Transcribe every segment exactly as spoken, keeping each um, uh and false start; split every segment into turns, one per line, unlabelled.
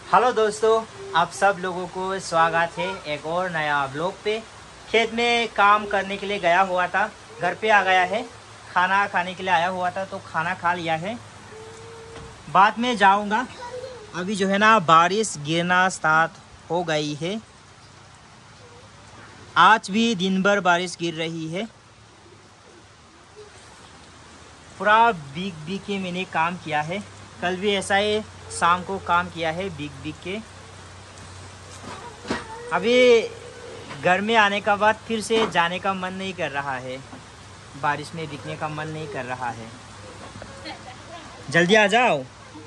Hello दोस्तों, आप सब लोगों को स्वागत है एक और नया ब्लॉग पे। खेत में काम करने के लिए गया हुआ था, घर पे आ गया है। खाना खाने के लिए आया हुआ था तो खाना खा लिया है। बाद में जाऊंगा। अभी जो है ना बारिश गिरना स्टार्ट हो गई है। आज भी दिन भर बारिश गिर रही है। पूरा बीग बीग के मैंने काम किया है। कल भी ऐसा ही शाम को काम किया है बीग बीग के। अभी घर में आने का बाद फिर से जाने का मन नहीं कर रहा है। बारिश में दिखने का मन नहीं कर रहा है। जल्दी आ जाओ।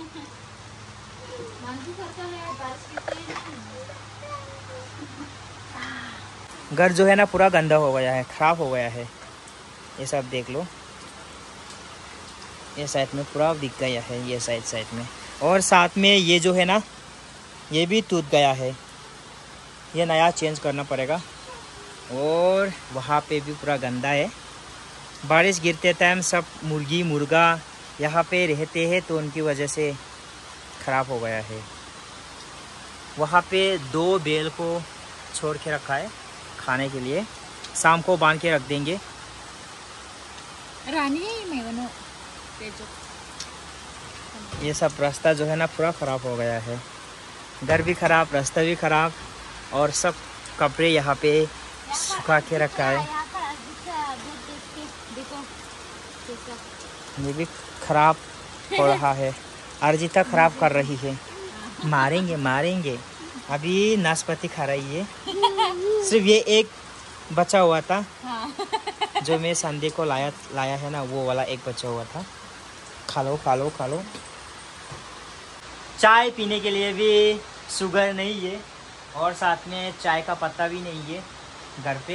घर जो है ना पूरा गंदा हो गया है, खराब हो गया है। ये सब देख लो, ये साइड में पूरा दिख गया है, ये साइड साइड में। और साथ में ये जो है ना ये भी टूट गया है, ये नया चेंज करना पड़ेगा। और वहाँ पे भी पूरा गंदा है। बारिश गिरते टाइम सब मुर्गी मुर्गा यहाँ पे रहते हैं तो उनकी वजह से ख़राब हो गया है। वहाँ पे दो बैल को छोड़ के रखा है खाने के लिए, शाम को बांध के रख देंगे। ये सब रास्ता जो है ना पूरा ख़राब हो गया है। घर भी ख़राब, रास्ता भी ख़राब, और सब कपड़े यहाँ पे सुखा के रखा है। ये भी ख़राब हो रहा है। अर्जिता ख़राब कर रही है। मारेंगे मारेंगे। अभी नाशपाती खा रही है। सिर्फ ये एक बचा हुआ था जो मैं संडे को लाया लाया है ना, वो वाला एक बचा हुआ था। खा लो खा लो खा लो। चाय पीने के लिए भी शुगर नहीं है, और साथ में चाय का पत्ता भी नहीं है घर पे।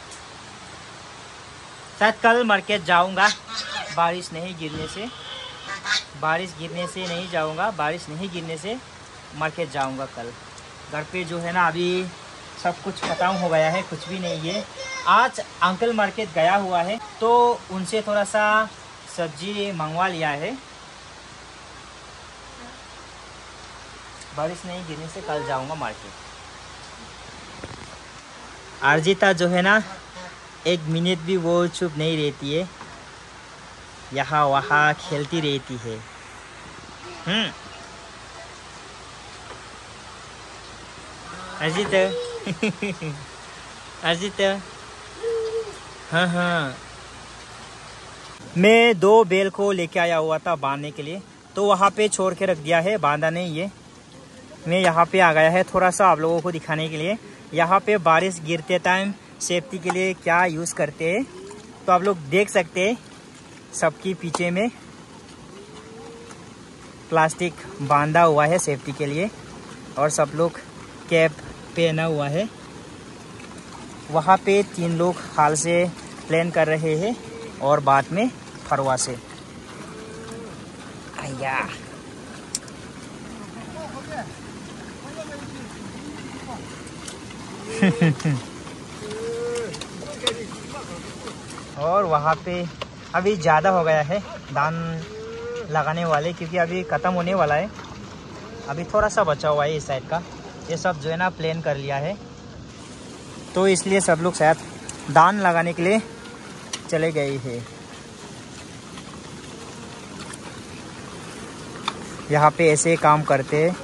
शायद कल मार्केट जाऊंगा, बारिश नहीं गिरने से। बारिश गिरने से नहीं जाऊंगा, बारिश नहीं गिरने से मार्केट जाऊंगा कल। घर पे जो है ना अभी सब कुछ खत्म हो गया है, कुछ भी नहीं है। आज अंकल मार्केट गया हुआ है तो उनसे थोड़ा सा सब्जी मंगवा लिया है। बारिश नहीं गिरने से कल जाऊंगा मार्केट। अर्जिता जो है ना एक मिनट भी वो चुप नहीं रहती है, यहाँ वहाँ खेलती रहती है। हम्म अर्जिता अर्जिता हाँ हाँ। मैं दो बैल को लेके आया हुआ था बांधने के लिए, तो वहाँ पे छोड़ के रख दिया है, बांधा नहीं है। मैं यहाँ पे आ गया है थोड़ा सा आप लोगों को दिखाने के लिए। यहाँ पे बारिश गिरते टाइम सेफ्टी के लिए क्या यूज़ करते हैं तो आप लोग देख सकते हैं। सबके पीछे में प्लास्टिक बांधा हुआ है सेफ्टी के लिए, और सब लोग कैप पहना हुआ है। वहाँ पे तीन लोग हाल से प्लान कर रहे हैं, और बाद में फरवा से। आया और वहाँ पे अभी ज़्यादा हो गया है धान लगाने वाले, क्योंकि अभी ख़त्म होने वाला है। अभी थोड़ा सा बचा हुआ है इस साइड का। ये सब जो है ना प्लान कर लिया है, तो इसलिए सब लोग शायद धान लगाने के लिए चले गए हैं। यहाँ पे ऐसे काम करते हैं,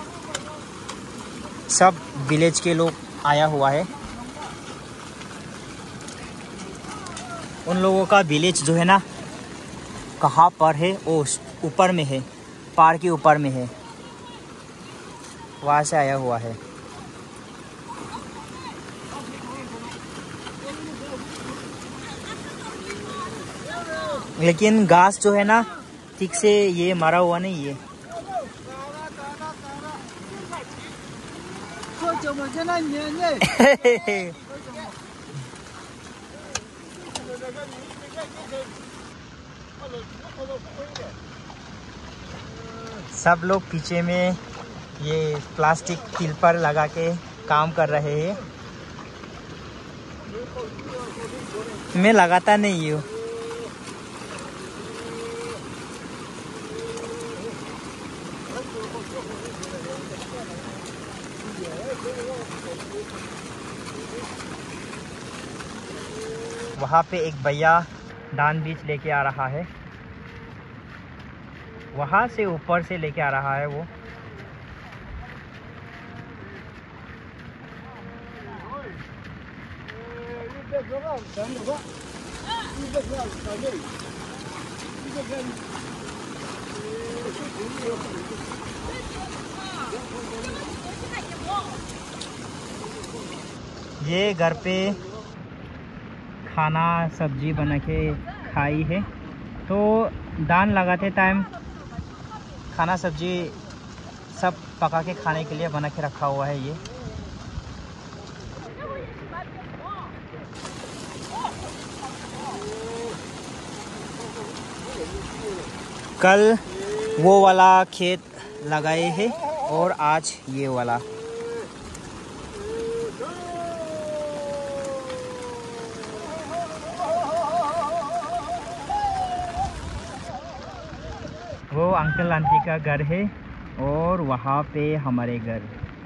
सब विलेज के लोग आया हुआ है। उन लोगों का विलेज जो है ना कहाँ पर है, वो ऊपर में है, पहाड़ के ऊपर में है, वहाँ से आया हुआ है। लेकिन घास जो है ना ठीक से ये मारा हुआ नहीं है। सब लोग पीछे में ये प्लास्टिक तिलपर लगा के काम कर रहे हैं। मैं लगाता नहीं हूँ। वहाँ पे एक भैया दान बीज लेके आ रहा है, वहाँ से ऊपर से लेके आ रहा है वो। ये घर पे खाना सब्जी बना के खाई है, तो दान लगाते टाइम खाना सब्जी सब पका के खाने के लिए बना के रखा हुआ है ये। कल वो वाला खेत लगाए हैं और आज ये वाला। वो अंकल आंटी का घर है और वहाँ पे हमारे घर।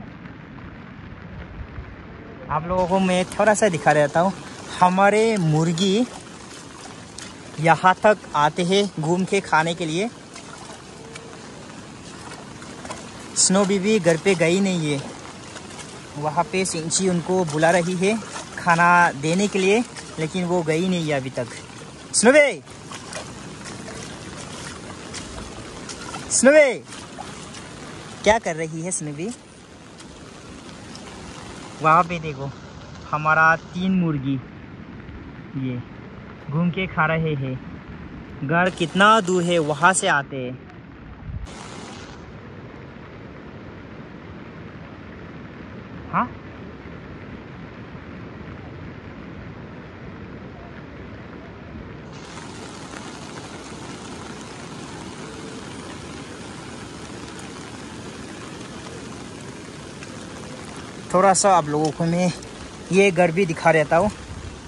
आप लोगों को मैं थोड़ा सा दिखा देता हूँ। हमारे मुर्गी यहाँ तक आते हैं घूम के खाने के लिए। स्नो बीबी घर पे गई नहीं है, वहाँ पे सिंची उनको बुला रही है खाना देने के लिए, लेकिन वो गई नहीं है अभी तक। स्नो बे, स्नो बे, क्या कर रही है स्नो बी? वहाँ पे देखो हमारा तीन मुर्गी ये घूम के खा रहे हैं। घर कितना दूर है, वहाँ से आते हैं। हाँ थोड़ा सा आप लोगों को मैं ये घर भी दिखा देता हूँ।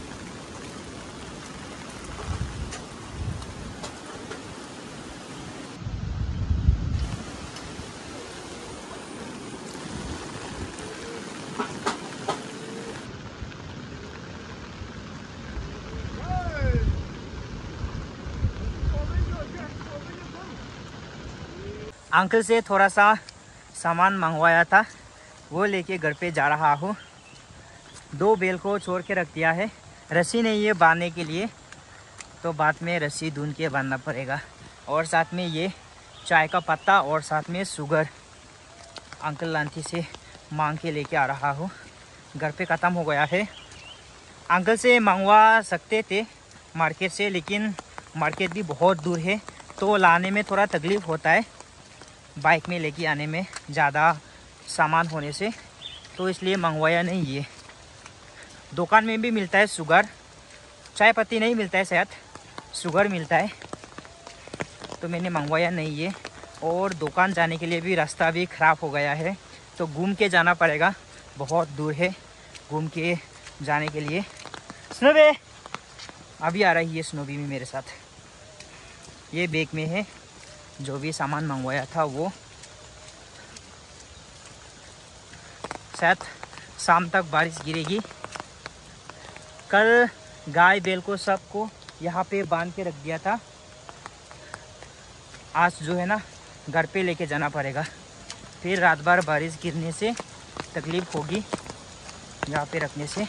अंकल से थोड़ा सा सामान मंगवाया था, वो लेके घर पे जा रहा हूँ। दो बैल को छोड़ के रख दिया है, रस्सी नहीं है बांधने के लिए, तो बाद में रस्सी ढूंढ के बांधना पड़ेगा। और साथ में ये चाय का पत्ता और साथ में शुगर अंकल आंटी से मांग के लेके आ रहा हूँ। घर पे ख़त्म हो गया है। अंकल से मंगवा सकते थे मार्केट से, लेकिन मार्केट भी बहुत दूर है, तो लाने में थोड़ा तकलीफ़ होता है बाइक में लेके आने में, ज़्यादा सामान होने से, तो इसलिए मंगवाया नहीं। ये दुकान में भी मिलता है शुगर, चाय पत्ती नहीं मिलता है, शायद शुगर मिलता है, तो मैंने मंगवाया नहीं ये। और दुकान जाने के लिए भी रास्ता भी ख़राब हो गया है, तो घूम के जाना पड़ेगा, बहुत दूर है घूम के जाने के लिए। स्नोबे अभी आ रही है, स्नोबी में मेरे साथ। ये बैग में है जो भी सामान मंगवाया था वो। शायद शाम तक बारिश गिरेगी। कल गाय बैल को सबको यहाँ पे बांध के रख दिया था, आज जो है ना घर पे लेके जाना पड़ेगा, फिर रात भर बारिश गिरने से तकलीफ़ होगी यहाँ पे रखने से।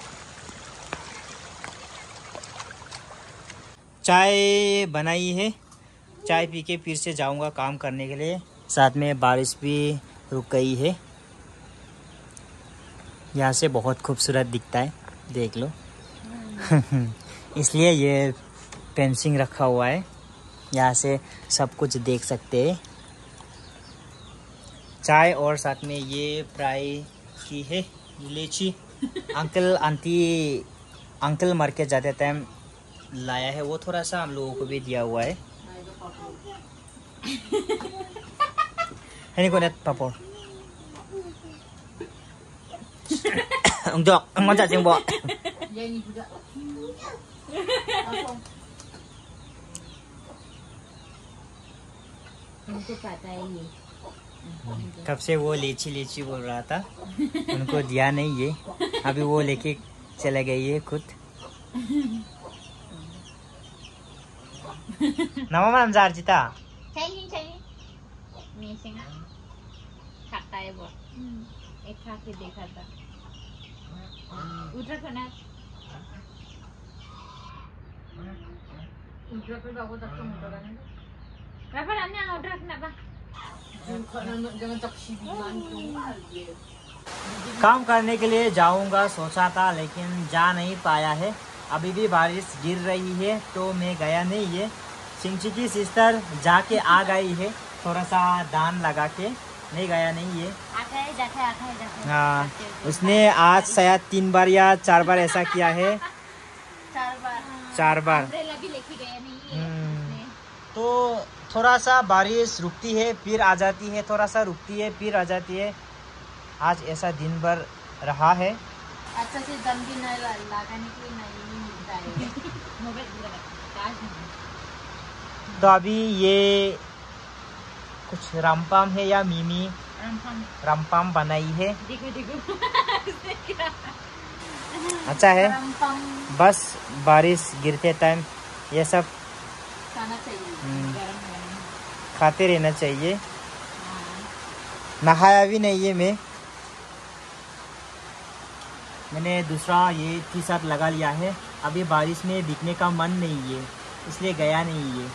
चाय बनाई है, चाय पी के फिर से जाऊंगा काम करने के लिए। साथ में बारिश भी रुक गई है, यहाँ से बहुत खूबसूरत दिखता है, देख लो। इसलिए ये फेंसिंग रखा हुआ है, यहाँ से सब कुछ देख सकते हैं। चाय और साथ में ये फ्राई की है लीची, अंकल आंटी अंकल मार्केट जाते टाइम लाया है, वो थोड़ा सा हम लोगों को भी दिया हुआ है। Ini ko net papor. Untuk ngajak sing, Mbok.
Ya ini juga. Untuk patah ini.
कब से वो लीची लीची बोल रहा था, उनको दिया नहीं ये, अभी वो लेके चले गई है खुद। nama malam Zarjita
Chinese Chinese missing खाता है वो एक खा के देखा था उत्तराखंड उत्तराखंड बाबू तक तो मोटा है रफा अन्य उत्तराखंड बा
काम करने के लिए जाऊंगा सोचा था, लेकिन जा नहीं पाया है। अभी भी बारिश गिर रही है तो मैं गया नहीं है। सिंची की सिस्टर जाके आ गई है, थोड़ा सा दान लगा के, नहीं गया नहीं है।
आता है जाता है आता है जाता है।
हाँ, उसने आज शायद तीन बार या चार बार ऐसा किया है।
चार बार
चार बार
अम्ब्रेला भी लेके गया नहीं है।
तो थोड़ा सा बारिश रुकती है फिर आ जाती है, थोड़ा सा रुकती है फिर आ जाती है। आज ऐसा दिन भर रहा है।
अच्छा से दम भी नहीं लगाने के लिए नहीं मिलता है।
तो अभी ये कुछ रामपाम है या मिमी
रामपाम
रामपाम बनाई है।
देखो देखो
अच्छा है।
रामपाम
बस बारिश गिरते टाइम ये सब
खाना चाहिए,
हम्म।
गरम गरम
खाते रहना चाहिए।
हाँ।
नहाया भी नहीं है मैं मैंने दूसरा ये टी शर्ट लगा लिया है। अभी बारिश में भीगने का मन नहीं है, इसलिए गया नहीं है।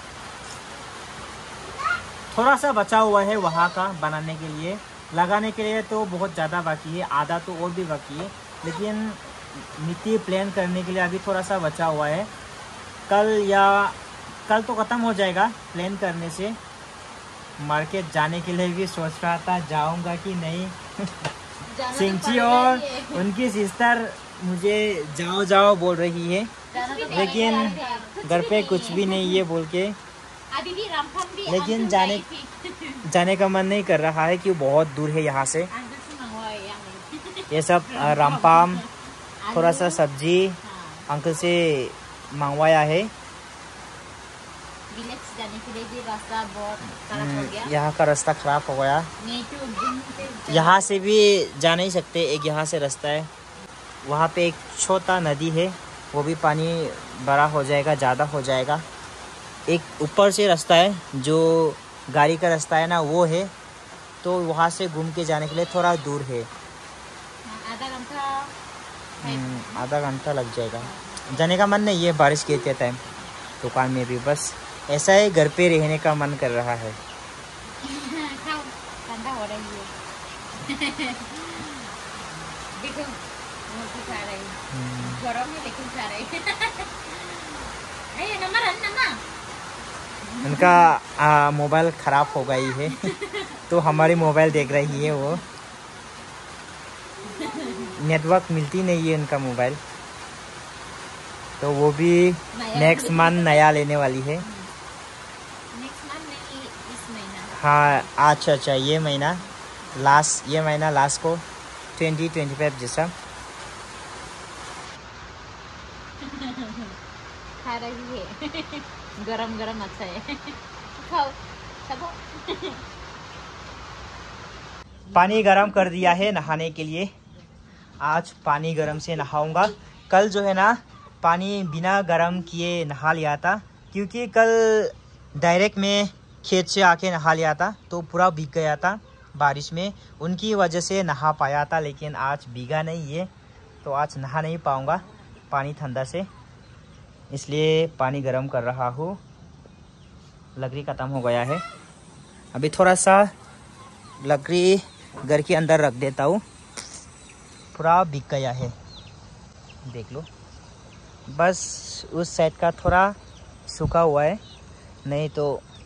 थोड़ा सा बचा हुआ है वहाँ का बनाने के लिए, लगाने के लिए तो बहुत ज़्यादा बाकी है, आधा तो और भी बाकी है। लेकिन मिट्टी प्लेन करने के लिए अभी थोड़ा सा बचा हुआ है। कल या कल तो ख़त्म हो जाएगा प्लेन करने से। मार्केट जाने के लिए भी सोच रहा था जाऊंगा कि नहीं। सिंची और उनकी सिस्टर मुझे जाओ जाओ बोल रही है, लेकिन घर पे कुछ भी नहीं है बोल के।
अभी भी रामपाम भी
लेकिन जाने जाने का मन नहीं कर रहा है कि बहुत दूर है यहाँ से। ये सब रामपाम, थोड़ा सा सब्जी अंकल से मंगवाया है।
विलेज जाने के लिए भी रास्ता बहुत खराब हो गया।
यहाँ का रास्ता खराब हो गया। यहाँ से भी जा नहीं सकते, एक यहाँ से रास्ता है। वहाँ पे एक छोटा नदी है, वो भी पानी बड़ा हो जाएगा, ज़्यादा हो जाएगा। एक ऊपर से रास्ता है जो गाड़ी का रास्ता है ना, वो है। तो वहाँ से घूम के जाने के लिए थोड़ा दूर है,
आधा घंटा
आधा घंटा लग जाएगा। जाने का मन नहीं है बारिश गिरते टाइम दुकान में भी। बस ऐसा है, घर पे रहने का मन कर रहा है।
ठंडा हो रही है। देखो मोटी खा रही है, गरम है लेकिन खा रही है। ए नंबर है नंबर
उनका मोबाइल ख़राब हो गई है तो हमारी मोबाइल देख रही है वो। नेटवर्क मिलती नहीं है उनका मोबाइल, तो वो भी नेक्स्ट मंथ नया लेने वाली है।
नेक्स्ट मंथ नहीं, इस महीना।
हाँ अच्छा अच्छा, ये महीना लास्ट, ये महीना लास्ट को ट्वेंटी ट्वेंटी फाइव जैसा।
खा रही है। गरम गरम अच्छा है। खाओ खाओ।
पानी गरम कर दिया है नहाने के लिए। आज पानी गरम से नहाऊंगा। कल जो है ना पानी बिना गरम किए नहा लिया था, क्योंकि कल डायरेक्ट में खेत से आके नहा लिया था तो पूरा भीग गया था बारिश में। उनकी वजह से नहा पाया था, लेकिन आज भीगा नहीं है तो आज नहा नहीं पाऊंगा पानी ठंडा से, इसलिए पानी गरम कर रहा हूँ। लकड़ी ख़त्म हो गया है, अभी थोड़ा सा लकड़ी घर के अंदर रख देता हूँ। पूरा भीग गया है, देख लो। बस उस साइड का थोड़ा सूखा हुआ है, नहीं तो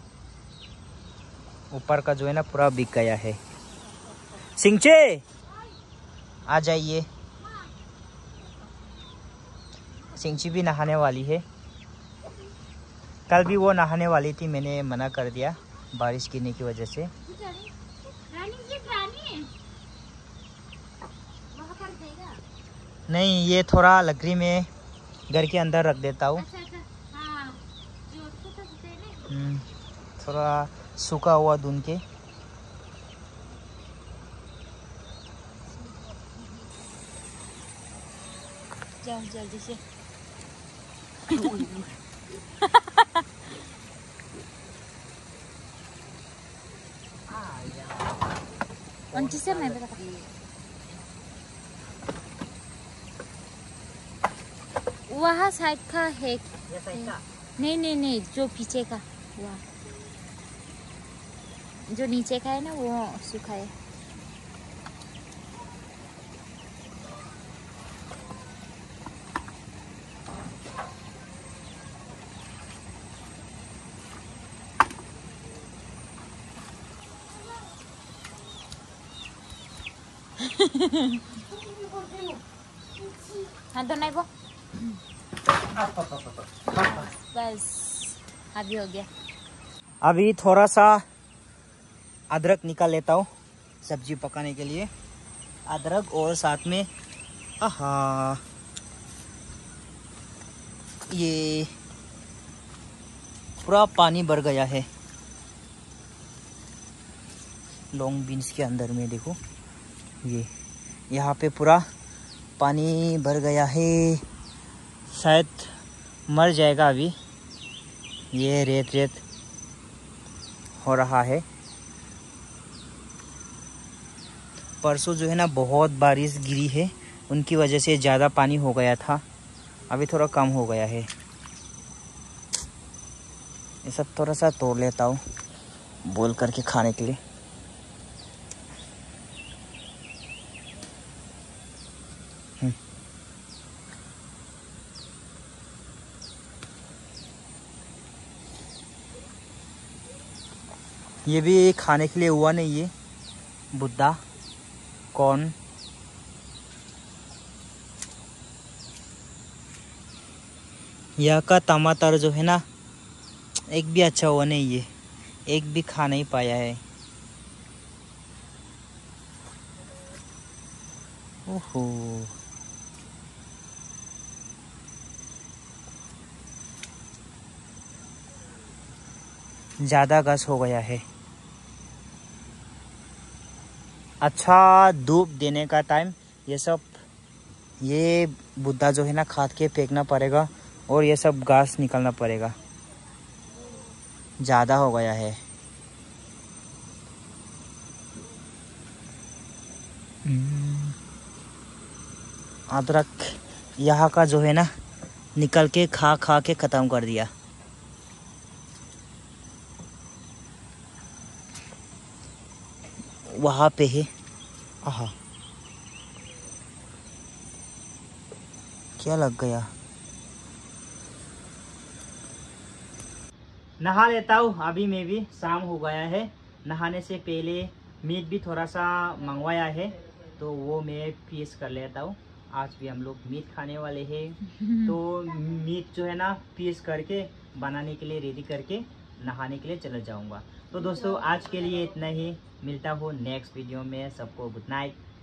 ऊपर का जो है ना पूरा भीग गया है। सिंचे आ जाइए। सिंची भी नहाने वाली है। कल भी वो नहाने वाली थी, मैंने मना कर दिया बारिश गिरने की वजह से। नहीं, ये थोड़ा लकड़ी में घर के अंदर रख देता हूँ। थोड़ा सूखा हुआ धुन के।
जाओ जल्दी से। अंटी से मैं बता वहाँ साइड का है।
ये साइड का?
नहीं नहीं नहीं, जो पीछे का वहाँ, जो नीचे का है ना वो सूखा है। हाँ तो नहीं वो बस अभी हो गया।
अभी थोड़ा सा अदरक निकाल लेता हूँ सब्जी पकाने के लिए। अदरक और साथ में आहा ये पूरा पानी भर गया है लॉन्ग बीन्स के अंदर में। देखो ये यहाँ पे पूरा पानी भर गया है, शायद मर जाएगा अभी। ये रेत रेत हो रहा है। परसों जो है ना बहुत बारिश गिरी है, उनकी वजह से ज़्यादा पानी हो गया था। अभी थोड़ा कम हो गया है। ये सब थोड़ा सा तोड़ लेता हूँ बोल करके खाने के लिए। ये भी खाने के लिए हुआ नहीं है बुद्धा कॉर्न। यहाँ का टमाटर जो है ना एक भी अच्छा हुआ नहीं है, एक भी खा नहीं पाया है। ओहो ज़्यादा घास हो गया है। अच्छा धूप देने का टाइम ये सब ये बुद्धा जो है ना खाद के फेंकना पड़ेगा और ये सब घास निकालना पड़ेगा, ज़्यादा हो गया है। अदरक यहाँ का जो है ना निकल के खा खा के ख़त्म कर दिया। वहाँ पे है। आहा क्या लग गया। नहा लेता हूँ अभी। मैं भी शाम हो गया है। नहाने से पहले मीट भी थोड़ा सा मंगवाया है तो वो मैं पीस कर लेता हूँ। आज भी हम लोग मीट खाने वाले हैं तो मीट जो है ना पीस करके बनाने के लिए रेडी करके नहाने के लिए चला जाऊंगा। तो दोस्तों आज के लिए इतना ही। मिलता हूँ नेक्स्ट वीडियो में। सबको गुड नाइट।